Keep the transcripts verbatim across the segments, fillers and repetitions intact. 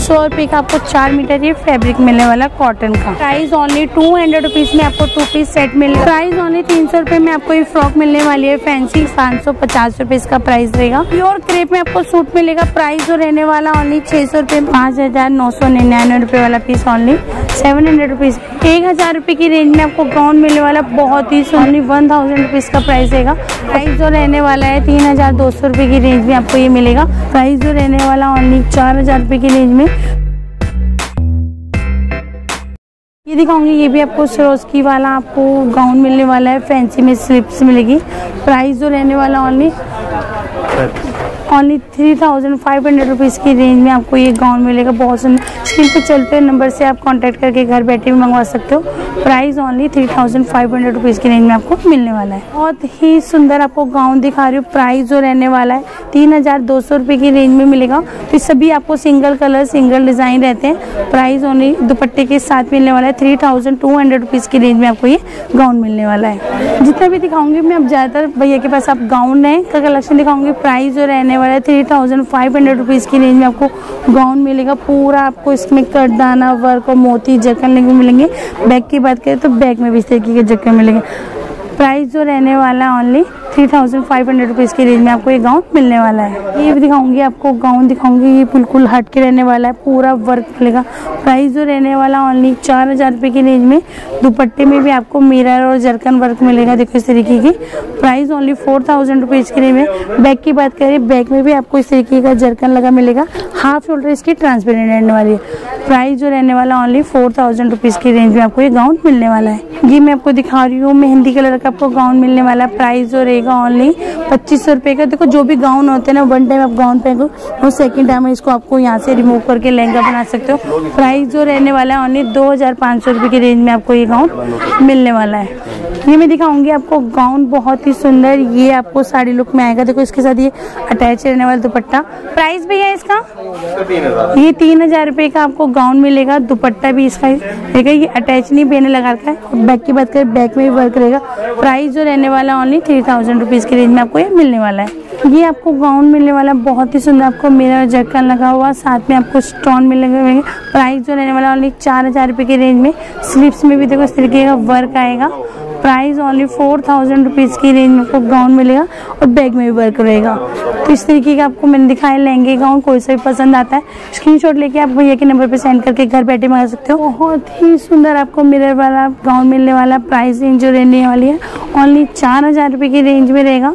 सौ रुपये का आपको चार मीटर ये फैब्रिक मिलने वाला कॉटन का। Price only two hundred rupees में आपको टू पीस सेट मिलेगा। प्राइस ओनली तीन सौ रुपये में आपको ये फ्रॉक मिलने वाली है फैंसी, पाँच सौ पचास रुपए इसका प्राइस रहेगा। प्योर क्रेप में आपको सूट मिलेगा। प्राइस जो रहने वाला ओनली छह सौ रुपये, पाँच हजार नौ सौ निन्यानवे रुपये वाला piece only seven hundred rupees. एक हजार रुपये की रेंज में आपको गाउन मिलने वाला, बहुत ही ओनली वन थाउजेंड रुपीज का प्राइस रहेगा। प्राइस जो रहने वाला है तीन हजार दो सौ रुपये की रेंज में आपको ये मिलेगा। प्राइस जो रहने वाला ओनली चार हजार रुपये की रेंज में। ये दिखाऊंगी, ये भी आपको सरोस्की वाला आपको गाउन मिलने वाला है, फैंसी में स्लिप्स मिलेगी। प्राइस जो रहने वाला only only three thousand five hundred rupees की रेंज में आपको ये गाउन मिलेगा। बहुत सुंदर, स्क्रीन पे चलते हुए नंबर से आप कांटेक्ट करके घर बैठे भी मंगवा सकते हो। Price only three thousand five hundred rupees की रेंज में आपको मिलने वाला है। बहुत ही सुंदर आपको गाउन दिखा रही हूँ। प्राइस जो रहने वाला है तीन हजार दो सौ रुपये की रेंज में मिलेगा। तो सभी आपको सिंगल कलर सिंगल डिज़ाइन रहते हैं। प्राइस ओनली दुपट्टे के साथ मिलने वाला है। Three thousand two hundred rupees की रेंज में आपको ये गाउन मिलने वाला है। जितना भी दिखाऊंगी मैं, अब ज़्यादातर भैया के पास आप गाउन है का कलेक्शन दिखाऊंगी। प्राइस जो रहने वाला है three thousand five hundred rupees की रेंज में आपको गाउन मिलेगा। पूरा आपको इसमें कटदाना वर्क और मोती जरकन लेंगे मिलेंगे। बैक की बात करें तो बैक में भी इस तरीके के जरकन मिलेंगे। प्राइस जो रहने वाला है only three thousand five hundred rupees की रेंज में आपको ये गाउन मिलने वाला है। ये भी दिखाऊंगी आपको गाउन दिखाऊंगी, ये बिल्कुल हट के रहने वाला है, पूरा वर्क मिलेगा। प्राइस जो रहने वाला ओनली चार हजार रुपये की रेंज में। दुपट्टे में भी आपको मिरर और जरकन वर्क मिलेगा, देखो इस तरीके की। Price only four thousand rupees की रेंज में। बैक की बात करें, बैक में भी आपको इस तरीके का जरकन लगा मिलेगा। हाफ शोल्डर इसकी ट्रांसपेरेंट रहने वाली है। प्राइस जो रहने वाला ओनली फोर थाउजेंड रुपीज़ की रेंज में आपको ये गाउन मिलने वाला है। ये मैं आपको दिखा रही हूँ, मेहंदी कलर का आपको गाउन मिलने वाला है। प्राइस जो रहेगा ओनली पच्चीस सौ रुपये का। देखो जो भी गाउन होते हैं ना, वन टाइम आप गाउन पहनो और सेकंड टाइम इसको आपको यहाँ से रिमूव करके लहंगा बना सकते हो। प्राइस जो रहने वाला है ओनली दो हजार पाँच सौ रुपये की रेंज में आपको ये गाउन मिलने वाला है। ये मैं दिखाऊंगी आपको गाउन, बहुत ही सुंदर, ये आपको साड़ी लुक में आएगा। देखो इसके साथ ये अटैच रहने वाला दुपट्टा। प्राइस भी है इसका ये तीन हजार रुपये का आपको गाउन मिलेगा। दुपट्टा भी इसका रहेगा, ये अटैच नहीं पहने लगा रखा है। बैक की बात करें, बैक में भी वर्क रहेगा। प्राइस जो रहने वाला ओनली थ्री थाउजेंड रुपीज़ की रेंज में आपको ये मिलने वाला है। ये आपको गाउन मिलने वाला बहुत ही सुंदर, आपको मिरर जरकन लगा हुआ, साथ में आपको स्टोन मिलेंगे। प्राइस जो रहने वाला ओनली चार हजार रुपये की रेंज में। स्लीव्स में भी देखो इस तरीके का वर्क आएगा। Price only four thousand rupees की रेंज में आपको गाउन मिलेगा और बैग में भी वर्क रहेगा। तो इस तरीके का आपको मैंने दिखाया लहंगे गाउन, कोई सा भी पसंद आता है स्क्रीनशॉट लेके आप भैया के नंबर पे सेंड करके घर बैठे मंगा सकते हो। बहुत ही सुंदर आपको मिरर वाला गाउन मिलने वाला। प्राइस रेंज जो रहने वाली है ओनली चार हजार रुपये की रेंज में रहेगा।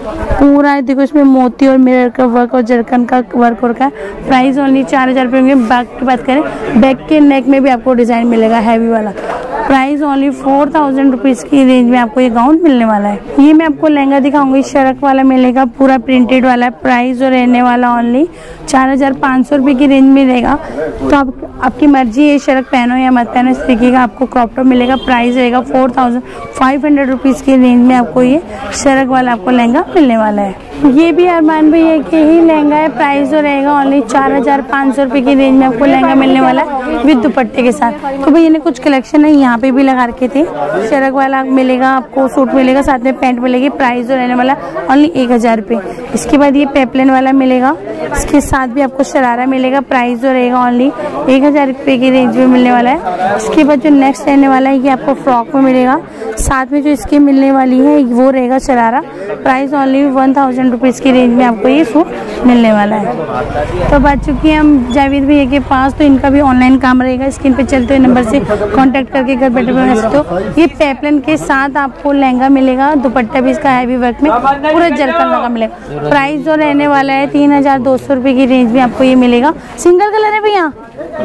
पूरा देखो इसमें मोती और मिरर का वर्क और जरकन का वर्क हो रखा है। प्राइस ओनली चार हजार रुपये में। बैक की बात करें, बैक के नेक में भी आपको डिजाइन मिलेगा हैवी वाला। Price only four thousand rupees की रेंज में आपको ये गाउन मिलने वाला है। ये मैं आपको लहंगा दिखाऊंगी, शरक वाला मिलेगा, पूरा प्रिंटेड वाला है। प्राइस जो रहने वाला ओनली चार हजार पाँच सौ रुपये की रेंज में रहेगा। तो आप आपकी मर्जी है शरक पहनो या मत पहनो, इस तरीके का आपको क्रॉप टॉप मिलेगा। प्राइस रहेगा four thousand five hundred rupees की रेंज में आपको ये शरक वाला आपको लहंगा मिलने वाला है। ये भी अरमान भैया के ही लहंगा है। प्राइस जो रहेगा ओनली चार हजार पाँच सौ रुपये की रेंज में आपको लहंगा मिलने वाला है विद दुपट्टे के साथ। तो भैया ने कुछ कलेक्शन है यहाँ पे भी लगा रखे थे। शरक वाला मिलेगा आपको, सूट मिलेगा, साथ में पैंट मिलेगी। प्राइस जो रहने वाला ओनली एक हजार रुपये। इसके बाद ये पेपलन वाला मिलेगा, इसके साथ भी आपको शरारा मिलेगा। प्राइस जो रहेगा ओनली एक हजार रुपये की रेंज में मिलने वाला है। इसके बाद जो नेक्स्ट रहने वाला है ये आपको फ्रॉक में मिलेगा, साथ में जो इसकी मिलने वाली है वो रहेगा sharara. Price only one thousand rupees की रेंज में आपको ये सूट मिलने वाला है। तो बात चुकी है हम जावेद भैया के पास, तो इनका भी ऑनलाइन काम रहेगा। स्क्रीन पे चलते हुए नंबर से कांटेक्ट करके घर बैठे बना सकते हो। ये पेपलन के साथ आपको लहंगा मिलेगा, दुपट्टा भी इसका हैवी वर्क में पूरा जरकन लगा मिलेगा। प्राइस जो रहने वाला है तीन हजार दो सौ रुपये की रेंज में आपको ये मिलेगा। सिंगल कलर है भैया?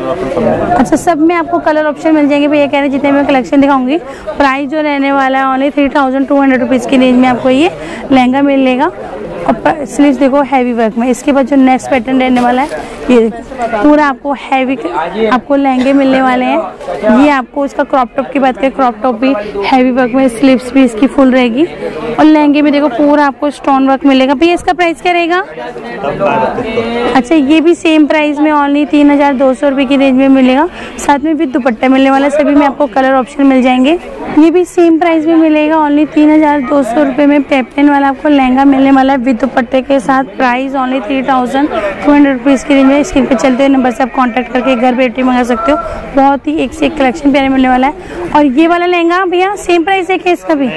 अच्छा, सब में आपको कलर ऑप्शन मिल जाएंगे भैया कह रहे जितने मैं कलेक्शन दिखाऊंगी। प्राइस जो रहने वाला है only three thousand two hundred rupees की रेंज में आपको ये लहंगा मिलेगा और स्लीव्स देखो हैवी वर्क में। इसके बाद जो नेक्स्ट पैटर्न रहने वाला है ये पूरा आपको हैवी आपको लहंगे मिलने वाले हैं। ये आपको इसका क्रॉप टॉप की बात करें, क्रॉप टॉप भी हैवी वर्क में, स्लीव्स भी इसकी फुल रहेगी और लहंगे में देखो पूरा आपको स्टोन वर्क मिलेगा। भैया इसका प्राइस क्या रहेगा? अच्छा, ये भी सेम प्राइस में ओनली तीन हजार दो सौ रुपये की रेंज में मिलेगा, साथ में भी दुपट्टा मिलने वाला। सभी में आपको कलर ऑप्शन मिल जाएंगे। ये भी सेम प्राइस में मिलेगा ओनली तीन हजार दो सौ रुपये में। पेपलन वाला आपको लहंगा मिलने वाला है विद विद दुपट्टे के साथ, price only three thousand two hundred rupees की रेंज में। स्क्रीन पे चलते हुए नंबर से आप कांटेक्ट करके घर बैठे मंगा सकते हो। बहुत ही एक से एक कलेक्शन प्यारे मिलने वाला है। और ये वाला लहंगा भैया सेम प्राइस है क्या इसका भी?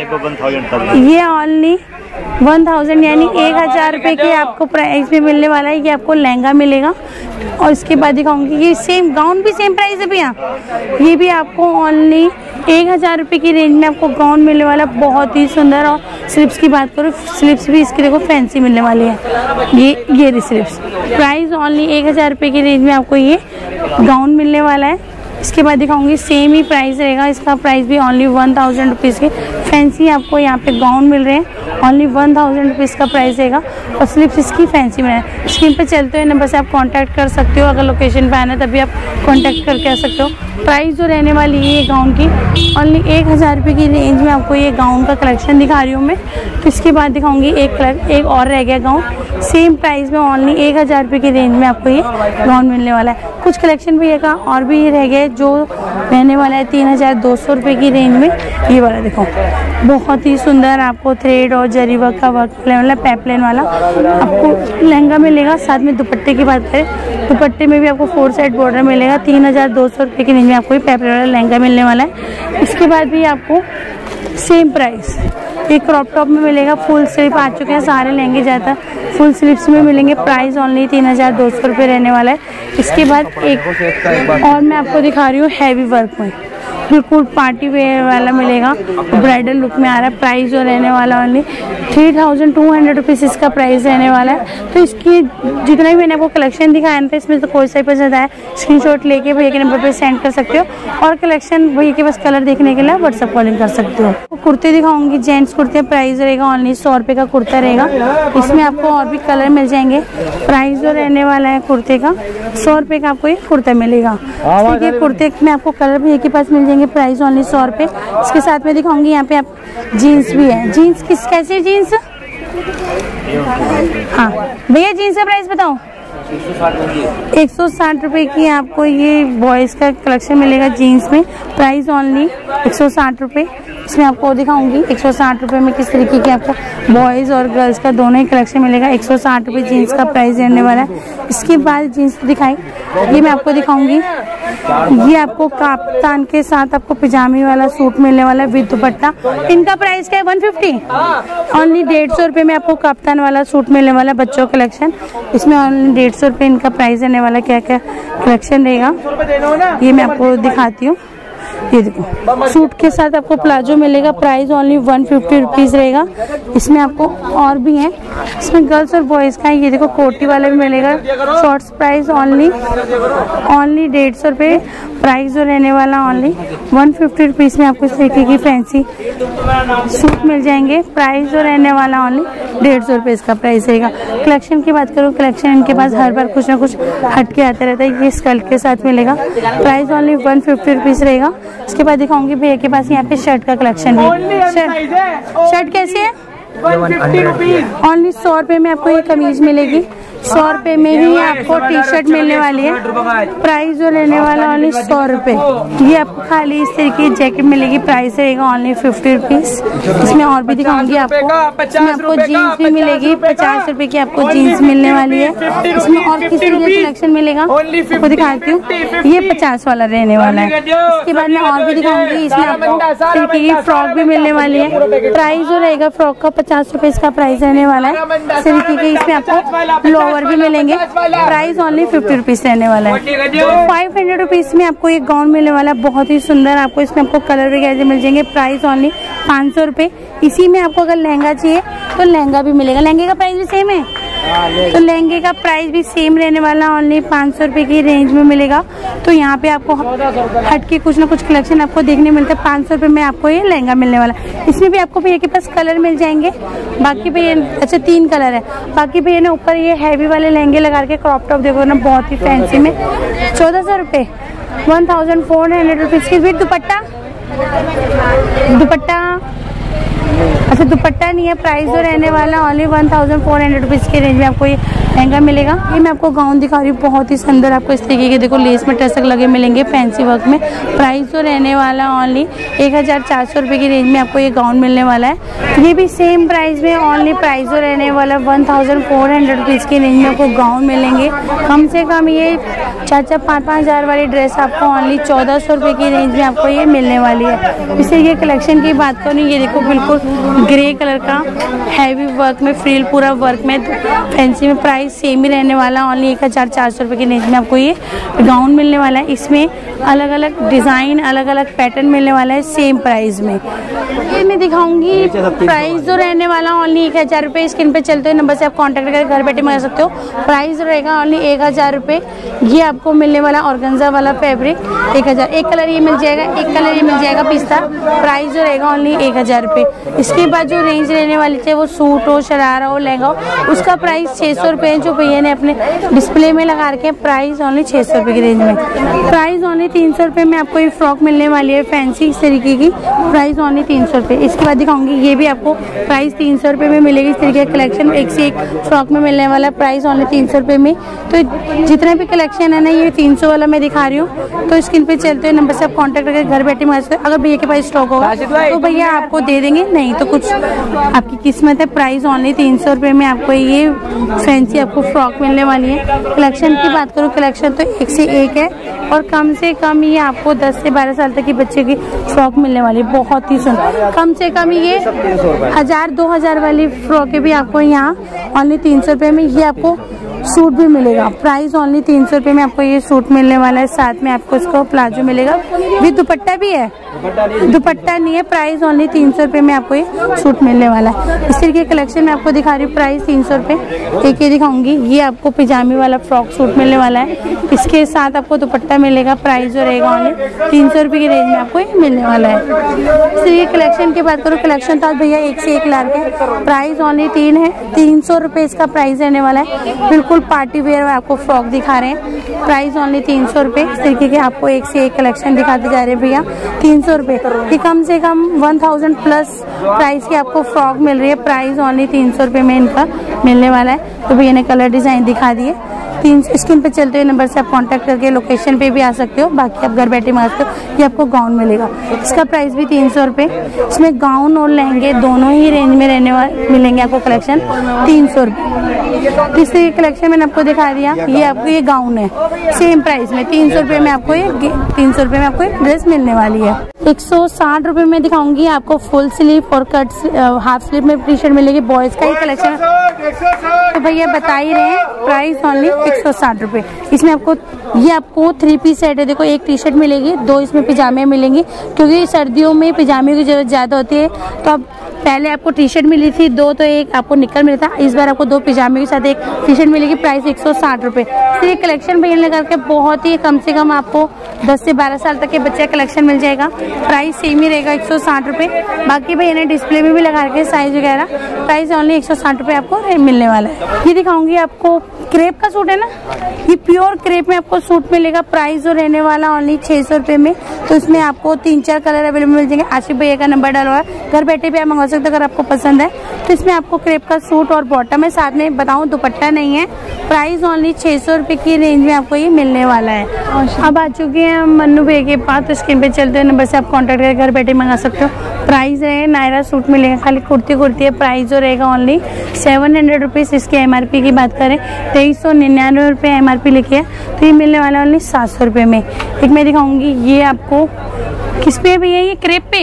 ये ओनली वन थाउजेंड यानी एक हजार रुपए की आपको प्राइस में मिलने वाला है। ये आपको लहंगा मिलेगा। और इसके बाद दिखाऊंगी ये सेम गाउन भी सेम प्राइस है भैया। ये भी आपको ओनली एक हजार रुपए की रेंज में आपको गाउन मिलने वाला, बहुत ही सुंदर। और स्लिप्स की बात करो, स्लिप्स भी इसकी देखो फैंसी मिलने वाली है। ये ये स्लिप्स प्राइस ओनली एक हजार रुपए की रेंज में आपको ये गाउन मिलने वाला है। इसके बाद दिखाऊंगी सेम ही प्राइस रहेगा, इसका प्राइस भी ओनली वन थाउजेंड रुपीज़ के फैंसी आपको यहाँ पे गाउन मिल रहे हैं। ओनली वन थाउजेंड रुपीज़ का प्राइस रहेगा और स्लिप्स इसकी फैंसी में है। स्क्रीन पे चलते हुए नंबर से आप कांटेक्ट कर सकते हो। अगर लोकेशन पे आना है तभी आप कांटेक्ट करके आ सकते हो। प्राइस जो रहने वाली है ये गाउन की ओनली एक हज़ार रुपये की रेंज में आपको ये गाउन का कलेक्शन दिखा रही हूँ मैं। तो इसके बाद दिखाऊंगी एक कलर एक और रह गया गाउन, सेम प्राइस में ओनली एक हज़ार रुपये की रेंज में आपको ये गाउन मिलने वाला है। कुछ कलेक्शन भी है और भी रह गए जो रहने वाला है तीन हज़ार दो सौ रुपये की रेंज में। ये वाला देखो बहुत ही सुंदर आपको थ्रेड और जरी वर्क का वर्क वाला पैपलेन वाला आपको लहंगा मिलेगा। साथ में दुपट्टे की बात करें, दुपट्टे में भी आपको फोर साइड बॉर्डर मिलेगा। तीन हज़ार दो सौ रुपये की रेंज में आपको ये पैपलेन वाला लहंगा मिलने वाला है। इसके बाद भी आपको सेम प्राइस एक क्रॉप टॉप में मिलेगा। फुल स्लीव आ चुके हैं सारे लहंगे, ज़्यादा फुल स्लीव्स में मिलेंगे। प्राइस ओनली तीन हज़ार दो सौ रुपये रहने वाला है। इसके बाद एक और मैं आपको दिखा रही हूँ हैवी वर्क में, बिल्कुल पार्टी वेयर वाला मिलेगा, ब्राइडल लुक में आ रहा है। प्राइस जो रहने वाला only three thousand two hundred rupees इसका प्राइस रहने वाला है। तो इसकी जितना भी मैंने आपको कलेक्शन दिखाया था इसमें तो कोई सा पसंद आया स्क्रीनशॉट लेके भैया के नंबर पे सेंड कर सकते हो। और कलेक्शन भैया के पास कलर देखने के लिए व्हाट्सअप कॉलिंग कर सकते हो। कुर्ते दिखाऊंगी, जेंट्स कुर्ते, प्राइस रहेगा ओनली सौ रुपये का कुर्ता रहेगा। इसमें आपको और भी कलर मिल जाएंगे। प्राइस जो रहने वाला है कुर्ते का सौ रुपये का आपको ये कुर्ता मिलेगा। ठीक है, कुर्ते में आपको कलर भैया के पास मिल जाएंगे। प्राइस ओनली सौ रुपये। इसके साथ में दिखाऊंगी यहाँ पे आप जीन्स भी है। जीन्स किस कैसे जीन्स? हाँ भैया जीन्स का प्राइस बताओ। एक सौ साठ रुपए की आपको ये बॉयज का कलेक्शन मिलेगा जीन्स में। प्राइस ओनली एक सौ साठ रुपए। इसमें आपको दिखाऊंगी एक सौ साठ रुपए में किस तरीके के आपको बॉयज और गर्ल्स का दोनों ही कलेक्शन मिलेगा। एक सौ साठ रुपए जीन्स का प्राइस रहने वाला है। इसके बाद जीन्स दिखाई ये मैं आपको दिखाऊंगी, ये आपको काफ्तान के साथ आपको पिजामी वाला सूट मिलने वाला है विद दुपट्टा। इनका प्राइस क्या है? वन फिफ्टी ओनली डेढ़ सौ रुपये में आपको काफ्तान वाला सूट मिलने वाला है बच्चों कलेक्शन। इसमें ओनली डेढ़ सौ रुपये इनका प्राइस रहने वाला। क्या क्या कलेक्शन रहेगा ये मैं आपको दिखाती हूँ। ये देखो सूट के साथ आपको प्लाजो मिलेगा। Price only one fifty rupees रहेगा। इसमें आपको और भी है, इसमें गर्ल्स और बॉयज़ का है। ये देखो कोटी वाला भी मिलेगा। शॉर्ट्स प्राइस ओनली ओनली डेढ़ सौ रुपये। प्राइस जो रहने वाला ओनली वन फिफ्टी रुपीज़ में आपको इस तरीके की फैंसी सूट मिल जाएंगे। प्राइस जो रहने वाला ओनली डेढ़ सौ रुपये इसका प्राइस रहेगा। कलेक्शन की बात करूँ, कलेक्शन इनके पास हर बार कुछ ना कुछ हट के आते रहता है। ये स्कर्ट के साथ मिलेगा। Price only one fifty rupees रहेगा। इसके बाद दिखाऊंगी भैया के पास यहाँ पे शर्ट का कलेक्शन है। शर्ट शर्ट कैसे है? ओनली सौ रुपये में आपको ये कमीज मिलेगी। सौ रुपये में ही आपको टी शर्ट मिलने वाली है। प्राइस जो लेने वाला ओनली सौ रुपये। ये आपको खाली इस तरीके की जैकेट मिलेगी। प्राइस रहेगा ओनली फिफ्टी रुपीज़। इसमें और भी दिखाऊंगी आपको। इसमें आपको जीन्स भी मिलेगी। पचास रुपए की आपको जीन्स मिलने वाली है। इसमें और किस तरीके का कलेक्शन मिलेगा आपको दिखाती हूँ। ये पचास वाला रहने वाला है। इसके बाद में और भी दिखाऊंगी। इसमें आपको तरीके की फ्रॉक भी मिलने वाली है। प्राइस जो रहेगा फ्रॉक का पचास रुपए इसका प्राइस रहने वाला है। इस तरीके के इसमें आपको लोअर भी मिलेंगे। प्राइस ओनली फिफ्टी रुपीज रहने वाला है। फाइव हंड्रेड रुपीज में आपको ये गाउन मिलने वाला है, बहुत ही सुंदर। आपको इसमें आपको कलर वगैरह मिल जाएंगे। प्राइस ओनली पाँच सौ रुपये। इसी में आपको अगर लहंगा चाहिए तो लहंगा भी मिलेगा। लहंगे का प्राइस भी सेम है, तो लहंगे का प्राइस भी सेम रहने वाला, ओनली पाँच सौ रुपये की रेंज में मिलेगा। तो यहाँ पे आपको हट के कुछ ना कुछ कलेक्शन आपको देखने मिलता है। पाँच सौ रुपये में आपको ये लहंगा मिलने वाला। इसमें भी आपको भैया के पास कलर मिल जाएंगे। बाकी भैया अच्छा तीन कलर है। बाकी भैया ने ऊपर ये हैवी वाले लहंगे लगा के क्रॉप टॉप देखो ना, बहुत ही फैंसी में चौदह सौ रुपये one thousand four hundred rupees की विद दुपट्टा। दुपट्टा अच्छा दुपट्टा नहीं है। प्राइस जो रहने वाला only one thousand four hundred rupees की रेंज में आपको ये लहंगा मिलेगा। ये मैं आपको गाउन दिखा रही हूँ, बहुत ही सुंदर आपको इस तरीके के देखो लेस में टसक लगे मिलेंगे फैंसी वर्क में। प्राइस तो रहने वाला ओनली एक हज़ार चार सौ रुपये की रेंज में आपको ये गाउन मिलने वाला है। ये भी सेम प्राइस में ओनली प्राइस तो रहने वाला one thousand four hundred rupees की रेंज में आपको गाउन मिलेंगे। कम से कम ये चार चार पाँच पाँच हज़ार वाली ड्रेस आपको ओनली चौदह सौ रुपये की रेंज में आपको ये मिलने वाली है। इस तरीके कलेक्शन की बात करूँ, ये देखो बिल्कुल ग्रे कलर का हैवी वर्क में फ्रिल पूरा वर्क में फैंसी में प्राइस सेम ही रहने वाला ओनली एक हज़ार चार सौ रुपये की रेंज में आपको ये गाउन मिलने वाला है। इसमें अलग अलग डिज़ाइन अलग अलग पैटर्न मिलने वाला है सेम प्राइस में। ये मैं दिखाऊंगी प्राइस जो रहने वाला ओनली एक हज़ार रुपये। स्क्रीन पे चलते हुए नंबर से आप कांटेक्ट करके घर बैठे मंगा सकते हो। प्राइस जो रहेगा ओनली एक हज़ार रुपये। ये आपको मिलने वाला ऑर्गेन्जा वाला फैब्रिक एक हज़ार। एक कलर ये मिल जाएगा, एक कलर ये मिल जाएगा पिस्ता। प्राइस जो रहेगा ओनली एक हज़ार रुपये। इसके बाद जो रेंज रहने वाली चाहे वो सूट हो, शरारा हो, लहंगा हो, उसका प्राइस छः सौ रुपये जो भैया ने अपने डिस्प्ले में लगा रखे हैं। प्राइस ओनली छः सौ रुपये की रेंज में। प्राइस ओनली तीन सौ रुपये में आपको ये फ्रॉक मिलने वाली है फैंसी इस तरीके की। प्राइस ओनली तीन सौ रुपये। इसके बाद दिखाऊंगी ये भी आपको प्राइस तीन सौ रुपये में मिलेगी। इस तरीके का कलेक्शन एक से एक फ्रॉक में मिलने वाला प्राइस ओनली तीन सौ रुपये में। तो जितना भी कलेक्शन है ना ये तीन सौ वाला मैं दिखा रही हूँ। तो स्क्रीन पे चलते हुए नंबर से आप कांटेक्ट करके घर बैठे मंगा सकते हो। अगर भैया के पास स्टॉक होगा तो भैया आपको दे देंगे, नहीं तो कुछ आपकी किस्मत है। प्राइस ओनली तीन सौ रुपये में आपको ये फैंसी आपको फ्रॉक मिलने वाली है। कलेक्शन की बात करूँ, कलेक्शन तो एक से एक है और कम से कम ये आपको दस से बारह साल तक की बच्चे की फ्रॉक मिलने वाली है। बहुत ही सुंदर, कम से कम ये हजार दो हजार वाली फ्रॉकें भी आपको यहाँ ओनली तीन सौ रुपये में। ये आपको सूट भी मिलेगा। प्राइस ओनली तीन सौ रुपये में आपको ये सूट मिलने वाला है। साथ में आपको इसको प्लाजो मिलेगा, भी दुपट्टा भी है, दुपट्टा नहीं है। प्राइस ओनली तीन सौ रुपये में आपको ये सूट मिलने वाला है। इस तरीके कलेक्शन में आपको दिखा रही हूँ, प्राइस तीन सौ रुपये। एक ये दिखाऊंगी, ये आपको पिजामी वाला फ्रॉक सूट मिलने वाला है। इसके साथ आपको दुपट्टा मिलेगा। प्राइस जो रहेगा ओनली तीन सौ रुपये की रेंज में आपको ये मिलने वाला है। इस तरीके कलेक्शन की बात करूँ, कलेक्शन तो भैया एक से एक ला के प्राइस ओनली तीन है। तीन सौ रुपये इसका प्राइस रहने वाला है। बिल्कुल पार्टी वेयर आपको फ्रॉक दिखा रहे हैं। प्राइस ओनली तीन सौ रुपये। इस तरीके के आपको एक से एक कलेक्शन दिखाते जा रहे हैं भैया। तीन सौ रुपये की कम से कम वन थाउजेंड प्लस प्राइस की आपको फ्रॉक मिल रही है। प्राइस ओनली तीन सौ रुपये में इनका मिलने वाला है। तो भैया ने कलर डिजाइन दिखा दिए। तीन स्क्रीन पे चलते हुए नंबर से आप कांटेक्ट करके लोकेशन पे भी आ सकते हो। बाकी आप घर बैठे मंगा सकते हो। ये आपको गाउन मिलेगा, इसका प्राइस भी तीन सौ रुपये। इसमें गाउन और लहंगे दोनों ही रेंज में रहने वाले मिलेंगे आपको कलेक्शन तीन सौ रुपये। इस तरीके कलेक्शन मैंने आपको दिखा दिया। ये आपको ये गाउन है सेम प्राइस में तीन सौ रुपये में आपको ये तीन सौ रुपये में आपको ये ड्रेस मिलने वाली है। एक सौ साठ रुपये में दिखाऊंगी आपको फुल स्लीव और कट हाफ स्लीव में टी शर्ट मिलेगी। बॉयज का ही कलेक्शन तो भैया बता ही रहे हैं। प्राइस ओनली एक सौ साठ रुपये। इसमें आपको ये आपको थ्री पीस सेट है। देखो एक टी शर्ट मिलेगी, दो इसमें पिजामे मिलेंगी क्योंकि सर्दियों में पिजामे की जरूरत ज्यादा होती है। तो अब पहले आपको टी शर्ट मिली थी दो, तो एक आपको निकल मिला था। इस बार आपको दो पिजामे के साथ एक टी शर्ट मिलेगी। प्राइस एक सौ साठ रुपये। तो ये कलेक्शन भैया लगा के बहुत ही कम से कम आपको दस से बारह साल तक के बच्चे का कलेक्शन मिल जाएगा। प्राइस सेम ही रहेगा एक सौ साठ रुपये। बाकी भैया ने डिस्प्ले में भी लगा रखे साइज वगैरह। प्राइस ओनली एक सौ साठ रुपये आपको मिलने वाला है। ये दिखाऊंगी आपको क्रेप का सूट है ना, ये प्योर क्रेप में आपको सूट मिलेगा। प्राइस जो रहने वाला ओनली छह सौ रुपये में। तो इसमें आपको तीन चार कलर अवेलेबल मिल जाएंगे। आशिफ भैया का नंबर डाला हुआ है, घर बैठे भी आप मंगा सकते हो अगर आपको पसंद है। तो इसमें आपको क्रेप का सूट और बॉटम है, साथ में बताऊं दुपट्टा नहीं है। प्राइस ओनली छह सौ रुपये की रेंज में आपको ये मिलने वाला है। अब आ चुके हैं मन्नू भैया के पास। तो स्क्रीन पे चलते हुए नंबर से आप कॉन्टेक्ट करके घर बैठे मंगा सकते हो। प्राइस है नायरा सूट मिलेगा, खाली कुर्ती कुर्ती है। प्राइस जो रहेगा ओनली सेवन हंड्रेड रुपीज़। इसके एम आर पी की बात करें तेईस सौ निन्यानवे रुपये एम आर पी लिखी है। तो ये मिलने वाला ओनली सात सौ रुपये में। एक मैं दिखाऊंगी, ये आपको किस पे भैया, ये क्रेप पे।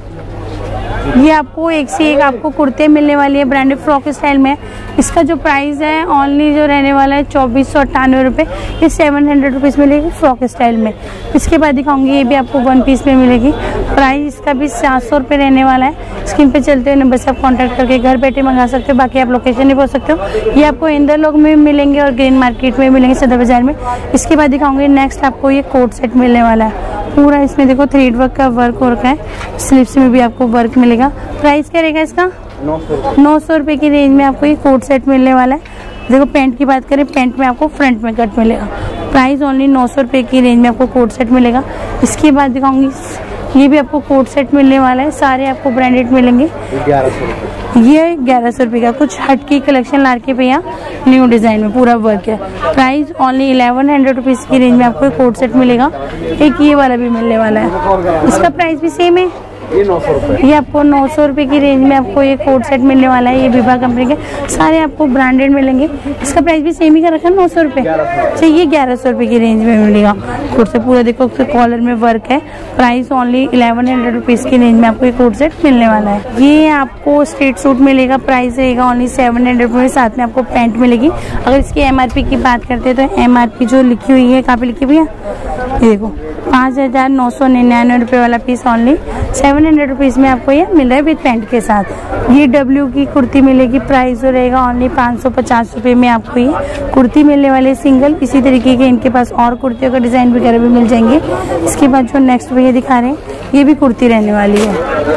ये आपको एक से एक आपको कुर्ते मिलने वाली है ब्रांडेड फ्रॉक स्टाइल में। इसका जो प्राइस है ओनली जो रहने वाला है चौबीस सौ अट्ठानवे रुपये। ये सेवन हंड्रेड रुपीज़ मिलेगी फ्रॉक स्टाइल में। इसके बाद दिखाऊंगी, ये भी आपको वन पीस में मिलेगी। प्राइस इसका भी सात सौ रुपये रहने वाला है। स्क्रीन पे चलते हुए नंबर से आप कॉन्टैक्ट करके घर बैठे मंगा सकते हो। बाकी आप लोकेशन नहीं बोल सकते हो। ये आपको इंदरलोक में मिलेंगे और ग्रीन मार्केट में मिलेंगे, सदर बाजार में। इसके बाद दिखाऊंगी नेक्स्ट आपको ये कोट सेट मिलने वाला है पूरा। इसमें देखो थ्रेड वर्क का वर्क हो रखा है, स्लीव्स में भी आपको वर्क मिलेगा। प्राइस क्या रहेगा इसका नौ सौ रुपये की रेंज में आपको ये कोट सेट मिलने वाला है। देखो पैंट की बात करें, पैंट में आपको फ्रंट में कट मिलेगा। प्राइस ओनली नौ सौ रुपये की रेंज में आपको कोट सेट मिलेगा। इसके बाद दिखाऊंगी ये भी आपको कोट सेट मिलने वाला है, सारे आपको ब्रांडेड मिलेंगे। ग्यारह सौ रुपये ये ग्यारह सौ रुपये का कुछ हटके कलेक्शन ला के भैया, न्यू डिजाइन में पूरा वर्क है। Price only eleven hundred rupees की रेंज में आपको एक कोट सेट मिलेगा। एक ये वाला भी मिलने वाला है, इसका प्राइस भी सेम है, ये नौ सौ रुपये। ये आपको नौ सौ रुपये की रेंज में आपको ये कोट सेट मिलने वाला है। ये विभा कंपनी के सारे आपको ब्रांडेड मिलेंगे। इसका प्राइस भी सेम ही कर रखा है, नौ सौ रुपये। अच्छा, ये ग्यारह सौ रुपये की रेंज में मिलेगा कोट सेट। पूरा देखो कॉलर में वर्क है। Price only eleven hundred rupees की रेंज में आपको ये कोट सेट मिलने वाला है। ये आपको स्ट्रेट सूट मिलेगा, प्राइस रहेगा ओनली सेवन हंड्रेड रुपये। साथ में आपको पैंट मिलेगी। अगर इसकी एम आर पी की बात करते हैं तो एम आर पी जो लिखी हुई है, कहाँ पे लिखी हुई है, ये देखो, पाँच हजार नौ सौ निन्यानवे रुपये वाला piece only seven hundred rupees में आपको ये मिल रहा है विद पैंट के साथ। ये डब्ल्यू की कुर्ती मिलेगी, प्राइस जो रहेगा ओनली पाँच सौ पचास रुपये में आपको ये कुर्ती मिलने वाली सिंगल। इसी तरीके के इनके पास और कुर्तियों का डिजाइन वगैरह भी मिल जाएंगे। इसके बाद जो नेक्स्ट भैया दिखा रहे हैं, ये भी कुर्ती रहने वाली है।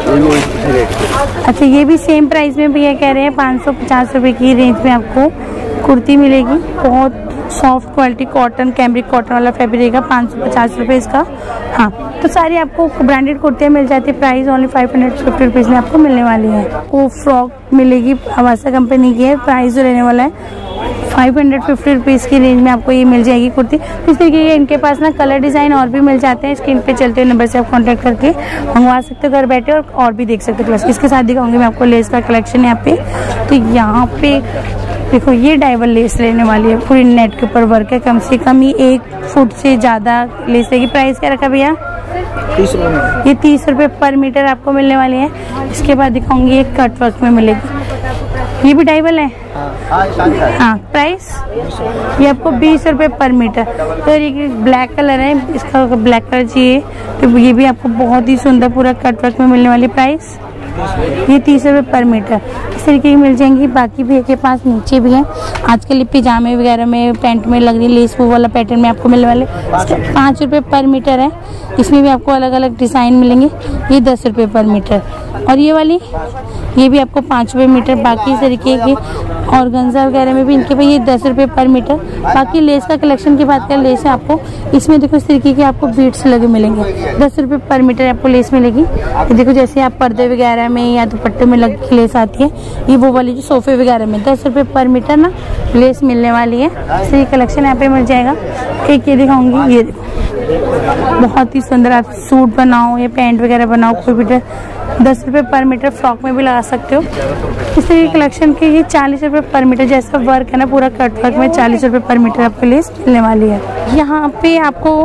अच्छा, ये भी सेम प्राइस में भैया कह रहे हैं, पाँच सौ पचास रुपये की रेंज में आपको कुर्ती मिलेगी। बहुत soft quality cotton, cambric cotton वाला फैब्रिक रहेगा, पाँच सौ पचास रुपये इसका। हाँ, तो सारी आपको ब्रांडेड कुर्तियाँ मिल जाती है। Price only five hundred fifty rupees में आपको मिलने वाली है। वो फ्रॉक मिलेगी, आवासा कंपनी की है। प्राइस जो रहने वाला है फाइव हंड्रेड फिफ्टी रुपीज़ की रेंज में आपको ये मिल जाएगी कुर्ती। इस तरीके के इनके पास ना कलर डिज़ाइन और भी मिल जाते हैं। स्क्रीन पे चलते हुए नंबर से आप कांटेक्ट करके मंगवा सकते हो घर बैठे, और और भी देख सकते हो। इसके साथ दिखाऊंगी मैं आपको लेस का कलेक्शन यहाँ पे। तो यहाँ पे देखो, ये डाइवर लेस लेने वाली है, पूरी नेट के ऊपर वर्क है। कम से कम ये एक फुट से ज़्यादा लेस रहेगी। प्राइस क्या रखा भैया? तीस रुपये। ये तीस रुपये पर मीटर आपको मिलने वाली है। इसके बाद दिखाऊंगी एक कट वर्क में मिलेगी, ये भी डाइवल है। हाँ, प्राइस ये आपको बीस रुपये पर मीटर। तो ये ब्लैक कलर है, इसका ब्लैक कलर चाहिए तो ये भी आपको बहुत ही सुंदर पूरा कट वर्क में मिलने वाली। प्राइस ये तीस रुपये पर मीटर। इस तरीके की मिल जाएंगी। बाकी भी के पास नीचे भी है, आजकल पिजामे वगैरह में, पैंट में लग रही लेस वो वाला पैटर्न में आपको मिलने वाले। पाँच रुपये पर मीटर है। इसमें भी आपको अलग अलग डिज़ाइन मिलेंगे। ये दस रुपये पर मीटर, और ये वाली ये भी आपको पाँच रुपये मीटर। बाकी इस तरीके के ऑर्गेन्जा वगैरह में भी इनके भाई ये दस रुपये पर मीटर। बाकी लेस का कलेक्शन की बात करें, लेस है आपको इसमें देखो इस तरीके के आपको बीट्स लगे मिलेंगे। दस रुपये पर मीटर आपको लेस मिलेगी। तो देखो, जैसे आप पर्दे वगैरह में या दुपट्टे में लग के लेस आती है, ये वो वाली जो सोफे वगैरह में दस रुपये पर मीटर ना लेस मिलने वाली है। तो ये कलेक्शन यहाँ पे मिल जाएगा। एक ये दिखाऊंगी, ये देखो बहुत ही सुंदर, आप सूट बनाओ या पैंट वगैरह बनाओ, कोई भी दस रुपये पर मीटर फ्रॉक में भी लगा सकते हो। इस तरीके कलेक्शन के ये चालीस रुपये पर मीटर जैसा वर्क है ना, पूरा कट वर्क में चालीस रुपये पर मीटर आपको लेस मिलने वाली है। यहाँ पे आपको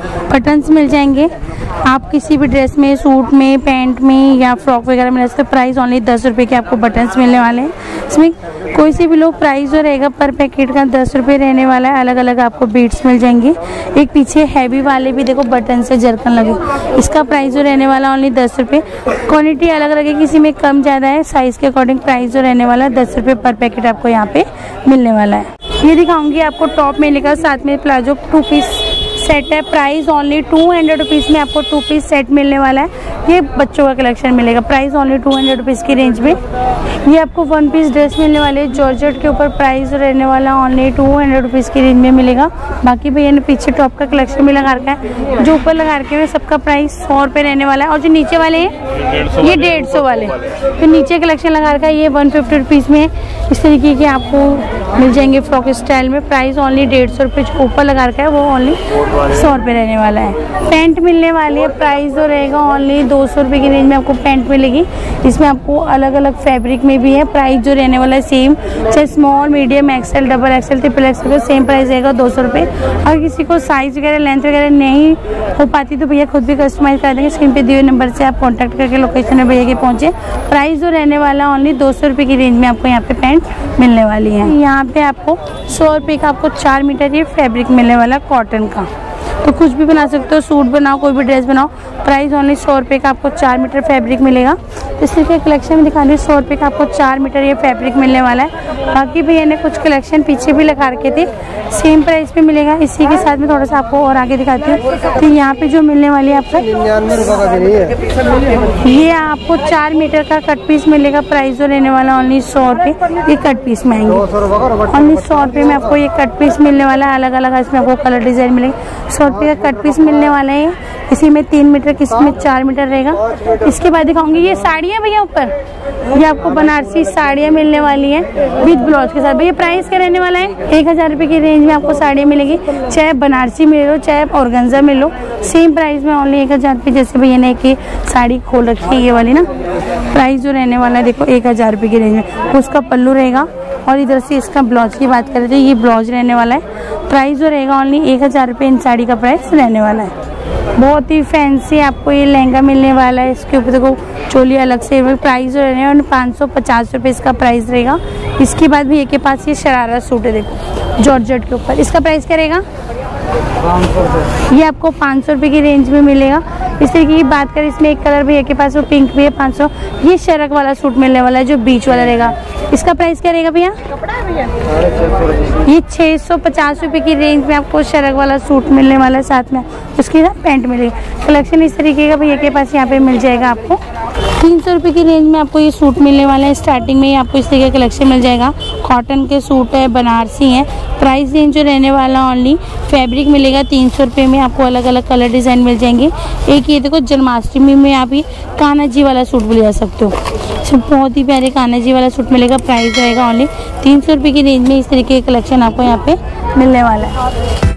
बटन्स मिल जाएंगे। आप किसी भी ड्रेस में, सूट में, पैंट में या फ्रॉक वगैरह में तो प्राइस ओनली दस रुपये के आपको बटन्स मिलने वाले हैं। इसमें कोई सी भी लो प्राइस जो रहेगा पर पैकेट का दस रुपये रहने वाला है। अलग अलग आपको बीट्स मिल जाएंगे। एक पीछे हैवी वाले भी देखो बटन से जरकन लगे, इसका प्राइस जो रहने वाला ओनली दस रुपये। क्वांटिटी अलग अलग है, किसी में कम ज़्यादा है, साइज के अकॉर्डिंग प्राइस जो रहने वाला है दस रुपये पर पैकेट आपको यहाँ पे मिलने वाला है। ये दिखाऊंगी आपको टॉप मिलेगा, साथ में प्लाजो टू पीस सेट है। Price only two hundred rupees में आपको टू पीस सेट मिलने वाला है। ये बच्चों का कलेक्शन मिलेगा। Price only two hundred rupees की रेंज में। ये आपको वन पीस ड्रेस मिलने वाले जॉर्जेट के ऊपर, प्राइस रहने वाला ओनली टू हंड्रेड रुपीज़ की रेंज में मिलेगा। बाकी भैया ने पीछे टॉप का कलेक्शन भी लगा रखा है। जो ऊपर लगा रखे हुए सबका प्राइस सौ रुपये रहने वाला है, और जो नीचे वाले हैं ये डेढ़ सौ वाले। तो नीचे कलेक्शन लगा रखा है, ये वन फिफ्टी रुपीज़ में इस तरीके के आपको मिल जाएंगे फ्रॉक स्टाइल में। प्राइस ओनली डेढ़ सौ रुपये। जो ऊपर लगा रखा है वो ओनली सौ रुपये रहने वाला है। पैंट मिलने वाली है, प्राइस जो रहेगा ओनली दो सौ रुपये की रेंज में आपको पैंट मिलेगी। इसमें आपको अलग अलग फैब्रिक में भी है। प्राइस जो रहने वाला है सेम, चाहे small, medium, XL, double XL, triple XL, same price रहेगा दो सौ रुपये। अगर किसी को साइज वगैरह, लेंथ वगैरह नहीं हो पाती तो भैया खुद भी कस्टमाइज कर देंगे। स्क्रीन पे दिए हुए नंबर से आप कॉन्टैक्ट करके लोकेशन में भैया के पहुँचे। प्राइस जो रहने वाला ओनली दो सौ रुपये की रेंज में आपको यहाँ पे पैंट मिलने वाली है। यहाँ पे आपको सौ रुपये का आपको चार मीटर ये फैब्रिक मिलने वाला कॉटन का। तो कुछ भी बना सकते हो, सूट बनाओ, कोई भी ड्रेस बनाओ। प्राइस ओनली सौ रुपये का आपको चार मीटर फैब्रिक मिलेगा। इस तरीके कलेक्शन में दिखा रही हूँ, सौ रुपये का आपको चार मीटर ये फैब्रिक मिलने वाला है। बाकी भैया ने कुछ कलेक्शन पीछे भी लगा रखे थे, सेम प्राइस पे मिलेगा। इसी के साथ में थोड़ा सा आपको और आगे दिखाती हूँ। तो यहाँ पे जो मिलने वाली है आपको, ये आपको चार मीटर का कट पीस मिलेगा। प्राइस जो रहने वाला ओनली सौ रुपये। ये कट पीस में आएंगे ओनली सौ रुपये में आपको ये कट पीस मिलने वाला है। अलग अलग इसमें आपको कलर डिजाइन मिलेंगे। सौ रुपये का कट पीस मिलने वाला है। किसी में तीन मीटर किसी में चार मीटर रहेगा। इसके बाद दिखाऊंगी ये साड़ियाँ भैया ऊपर, ये आपको बनारसी साड़ियाँ मिलने वाली हैं विद ब्लाउज के साथ। भैया प्राइस क्या रहने वाला है? एक हज़ार रुपये की रेंज में आपको साड़ियाँ मिलेगी, चाहे बनारसी मिल लो चाहे ऑर्गेन्जा मिल लो, सेम प्राइस में ओनली एक हज़ार रुपये। जैसे भैया ने एक साड़ी खोल रखी है ये वाली ना, प्राइस जो रहने वाला है देखो एक हज़ार रुपये की रेंज में, उसका पल्लू रहेगा। और इधर से इसका ब्लाउज की बात करें तो ये ब्लाउज रहने वाला है, प्राइस जो रहेगा ओनली एक हज़ार रुपये इन साड़ी का प्राइस रहने वाला है। बहुत ही फैंसी आपको ये लहंगा मिलने वाला है। इसके ऊपर देखो चोली अलग से, प्राइस जो रहने वाला पाँच सौ पचास रुपये इसका प्राइस रहेगा। इसके बाद भी एक के पास ये शरारा सूट है देखो जॉर्जेट के ऊपर, इसका प्राइस क्या रहेगा? ये आपको पाँच सौ रुपये की रेंज में मिलेगा। इस तरीके की बात करें इसमें एक कलर भी है के पास, वो पिंक भी है पाँच सौ। ये शरक वाला सूट मिलने वाला है जो बीच वाला रहेगा, इसका प्राइस क्या रहेगा भैया? ये छः सौ पचास रुपये की रेंज में आपको शरक वाला सूट मिलने वाला है, साथ में उसके साथ पैंट मिलेगी। कलेक्शन इस तरीके का भैया के पास यहाँ पे मिल जाएगा आपको। तीन सौ रुपये की रेंज में आपको ये सूट मिलने वाला है। स्टार्टिंग में ही आपको इस तरीके का कलेक्शन मिल जाएगा। कॉटन के सूट है, बनारसी है। प्राइस रेंज जो रहने वाला ओनली फैब्रिक मिलेगा तीन सौ रुपये में। आपको अलग अलग कलर डिज़ाइन मिल जाएंगे। एक ये देखो जन्माष्टमी में आप ये कान्हा जी वाला सूट भी ले सकते हो, बहुत ही प्यारे कान्हा जी वाला सूट मिलेगा। प्राइस रहेगा ओनली तीन सौ रुपये की रेंज में। इस तरीके के कलेक्शन आपको यहाँ पे मिलने वाला है।